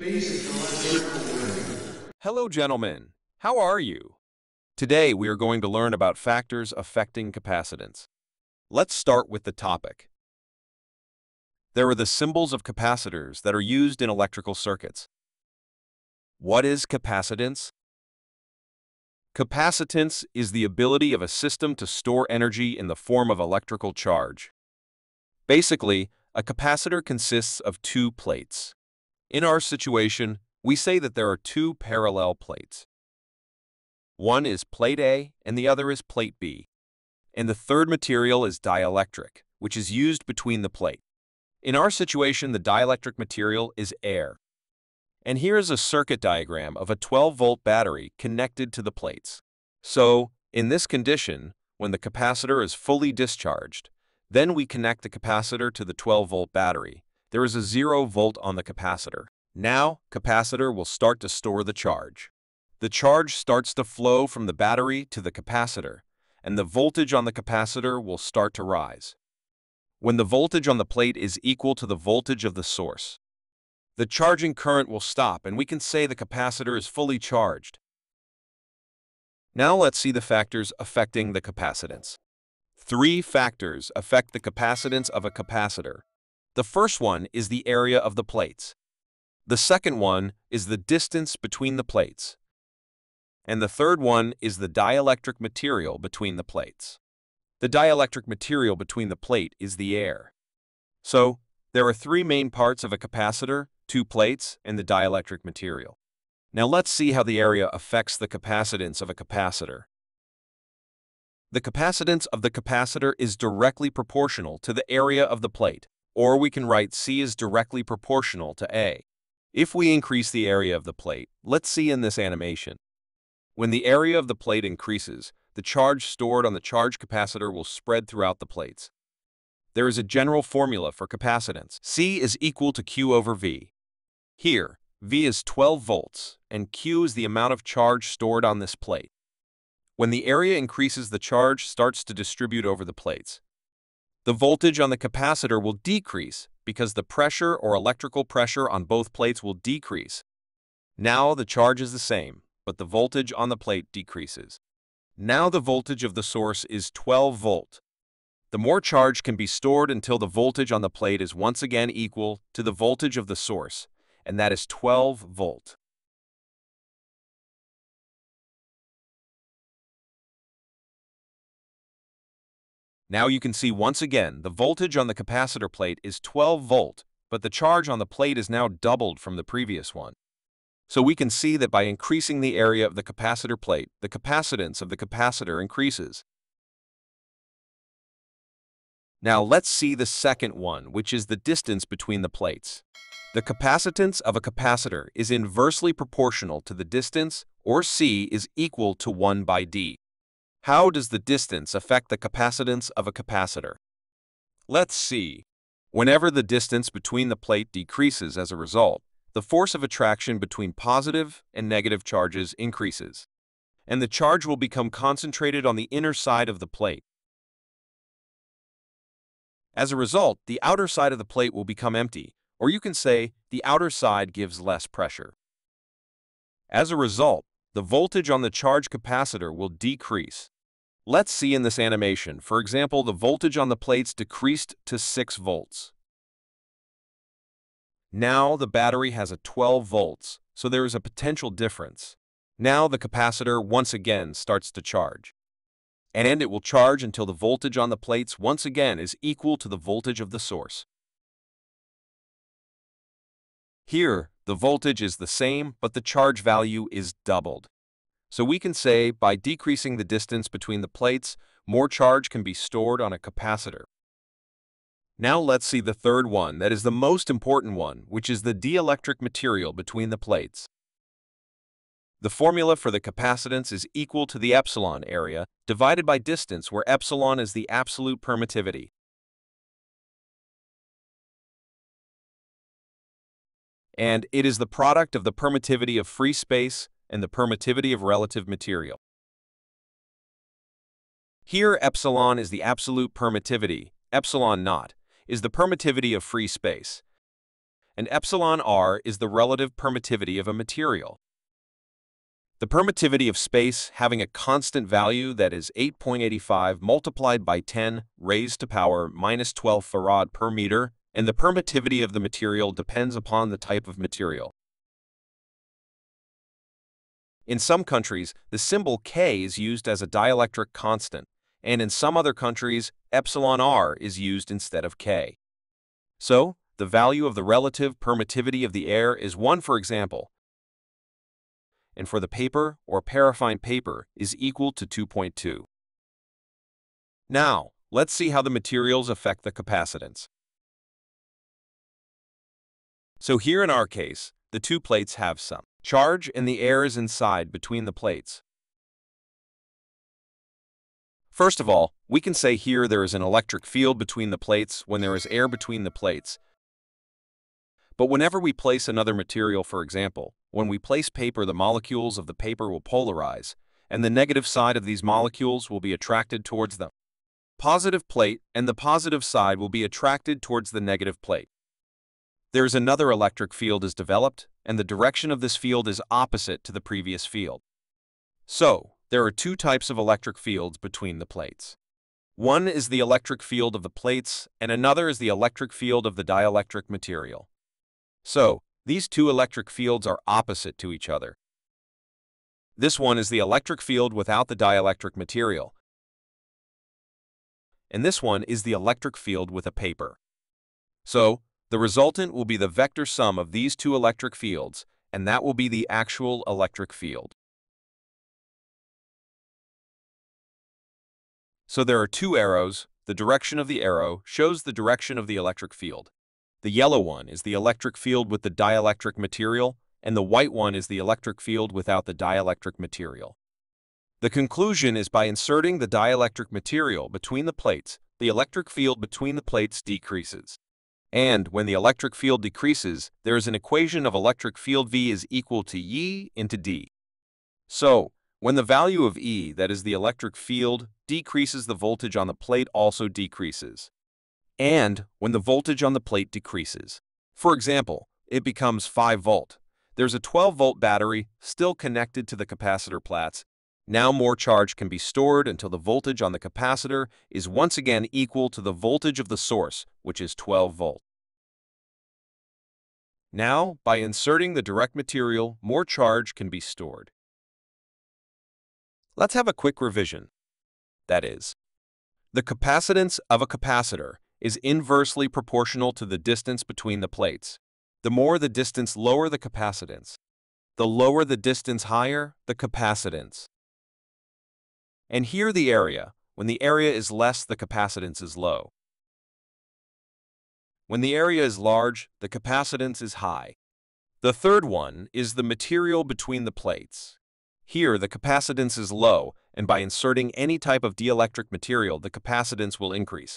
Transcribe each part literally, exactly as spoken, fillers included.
Basic electrical learning. Hello, gentlemen. How are you? Today, we are going to learn about factors affecting capacitance. Let's start with the topic. There are the symbols of capacitors that are used in electrical circuits. What is capacitance? Capacitance is the ability of a system to store energy in the form of electrical charge. Basically, a capacitor consists of two plates. In our situation, we say that there are two parallel plates. One is plate A and the other is plate B. And the third material is dielectric, which is used between the plate. In our situation, the dielectric material is air. And here is a circuit diagram of a twelve volt battery connected to the plates. So, in this condition, when the capacitor is fully discharged, then we connect the capacitor to the twelve volt battery. There is a zero volt on the capacitor. Now, capacitor will start to store the charge. The charge starts to flow from the battery to the capacitor, and the voltage on the capacitor will start to rise. When the voltage on the plate is equal to the voltage of the source, the charging current will stop and we can say the capacitor is fully charged. Now let's see the factors affecting the capacitance. Three factors affect the capacitance of a capacitor. The first one is the area of the plates. The second one is the distance between the plates. And the third one is the dielectric material between the plates. The dielectric material between the plate is the air. So, there are three main parts of a capacitor, two plates, and the dielectric material. Now let's see how the area affects the capacitance of a capacitor. The capacitance of the capacitor is directly proportional to the area of the plate, or we can write C is directly proportional to A. If we increase the area of the plate, let's see in this animation. When the area of the plate increases, the charge stored on the charge capacitor will spread throughout the plates. There is a general formula for capacitance. C is equal to Q over V. Here, V is twelve volts, and Q is the amount of charge stored on this plate. When the area increases, the charge starts to distribute over the plates. The voltage on the capacitor will decrease because the pressure or electrical pressure on both plates will decrease. Now the charge is the same, but the voltage on the plate decreases. Now the voltage of the source is twelve volt. The more charge can be stored until the voltage on the plate is once again equal to the voltage of the source, and that is twelve volt. Now you can see once again the voltage on the capacitor plate is twelve volt, but the charge on the plate is now doubled from the previous one. So we can see that by increasing the area of the capacitor plate, the capacitance of the capacitor increases. Now let's see the second one, which is the distance between the plates. The capacitance of a capacitor is inversely proportional to the distance, or C is equal to one by D. How does the distance affect the capacitance of a capacitor? Let's see. Whenever the distance between the plate decreases as a result, the force of attraction between positive and negative charges increases, and the charge will become concentrated on the inner side of the plate. As a result, the outer side of the plate will become empty, or you can say the outer side gives less pressure. As a result, the voltage on the charge capacitor will decrease. Let's see in this animation, for example, the voltage on the plates decreased to six volts. Now the battery has a twelve volts, so there is a potential difference. Now the capacitor once again starts to charge. And it will charge until the voltage on the plates once again is equal to the voltage of the source. Here, the voltage is the same, but the charge value is doubled. So we can say, by decreasing the distance between the plates, more charge can be stored on a capacitor. Now let's see the third one, that is the most important one, which is the dielectric material between the plates. The formula for the capacitance is equal to the epsilon area divided by distance, where epsilon is the absolute permittivity. And it is the product of the permittivity of free space and the permittivity of relative material. Here, epsilon is the absolute permittivity, epsilon naught is the permittivity of free space, and epsilon r is the relative permittivity of a material. The permittivity of space having a constant value that is eight point eight five multiplied by ten raised to power minus twelve farad per meter, and the permittivity of the material depends upon the type of material. In some countries, the symbol K is used as a dielectric constant, and in some other countries, epsilon r is used instead of K. So, the value of the relative permittivity of the air is one, for example, and for the paper or paraffine paper is equal to two point two. Now, let's see how the materials affect the capacitance. So here in our case, the two plates have some charge and the air is inside between the plates. First of all, we can say here there is an electric field between the plates when there is air between the plates. But whenever we place another material, for example, when we place paper, the molecules of the paper will polarize, and the negative side of these molecules will be attracted towards the positive plate, and the positive side will be attracted towards the negative plate. There is another electric field is developed, and the direction of this field is opposite to the previous field. So, there are two types of electric fields between the plates. One is the electric field of the plates, and another is the electric field of the dielectric material. So, these two electric fields are opposite to each other. This one is the electric field without the dielectric material, and this one is the electric field with a paper. So, the resultant will be the vector sum of these two electric fields, and that will be the actual electric field. So there are two arrows. The direction of the arrow shows the direction of the electric field. The yellow one is the electric field with the dielectric material, and the white one is the electric field without the dielectric material. The conclusion is by inserting the dielectric material between the plates, the electric field between the plates decreases. And when the electric field decreases, there is an equation of electric field V is equal to E into D. So, when the value of E, that is the electric field, decreases, the voltage on the plate also decreases. And when the voltage on the plate decreases, for example, it becomes five volt. There's a twelve volt battery still connected to the capacitor plates. Now more charge can be stored until the voltage on the capacitor is once again equal to the voltage of the source, which is twelve volt. Now, by inserting the direct material, more charge can be stored. Let's have a quick revision. That is, the capacitance of a capacitor is inversely proportional to the distance between the plates. The more the distance, lower the capacitance. The lower the distance, higher the capacitance. And here the area. When the area is less, the capacitance is low. When the area is large, the capacitance is high. The third one is the material between the plates. Here the capacitance is low, and by inserting any type of dielectric material, the capacitance will increase.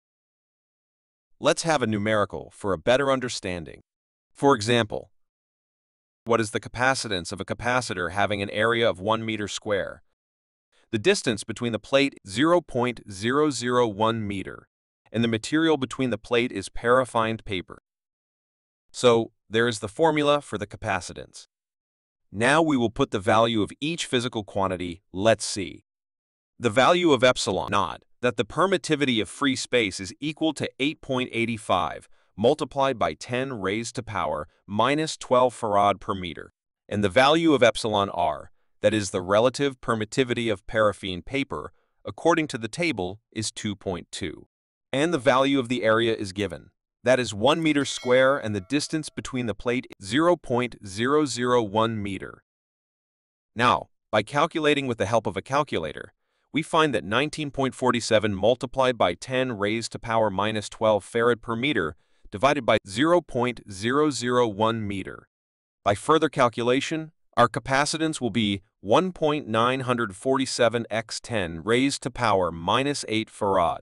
Let's have a numerical for a better understanding. For example, what is the capacitance of a capacitor having an area of one meter square? The distance between the plate is zero point zero zero one meter, and the material between the plate is paraffine paper. So, there is the formula for the capacitance. Now we will put the value of each physical quantity. Let's see. The value of epsilon naught, that the permittivity of free space is equal to eight point eight five multiplied by ten raised to power minus twelve farad per meter, and the value of epsilon r, that is the relative permittivity of paraffine paper, according to the table, is two point two. And the value of the area is given. That is one meter square, and the distance between the plate is zero point zero zero one meter. Now, by calculating with the help of a calculator, we find that nineteen point four seven multiplied by ten raised to power minus twelve farad per meter divided by zero point zero zero one meter. By further calculation, our capacitance will be one point nine four seven by ten raised to power minus eight farad.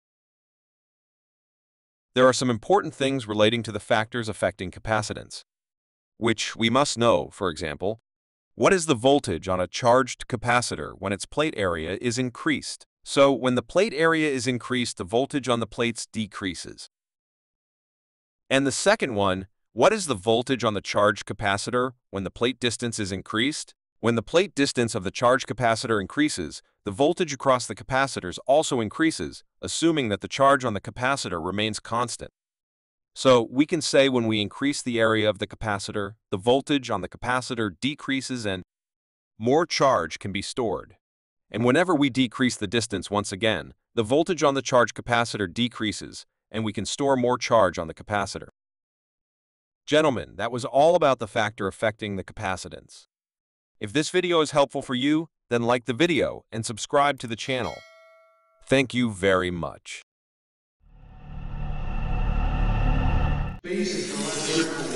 There are some important things relating to the factors affecting capacitance, which we must know. For example, what is the voltage on a charged capacitor when its plate area is increased? So, when the plate area is increased, the voltage on the plates decreases. And the second one, What is the voltage on the charged capacitor when the plate distance is increased? When the plate distance of the charged capacitor increases, the voltage across the capacitors also increases, assuming that the charge on the capacitor remains constant. So, we can say when we increase the area of the capacitor, the voltage on the capacitor decreases and more charge can be stored. And whenever we decrease the distance once again, the voltage on the charged capacitor decreases, and we can store more charge on the capacitor. Gentlemen, that was all about the factor affecting the capacitance. If this video is helpful for you, then like the video and subscribe to the channel. Thank you very much. Basic electrical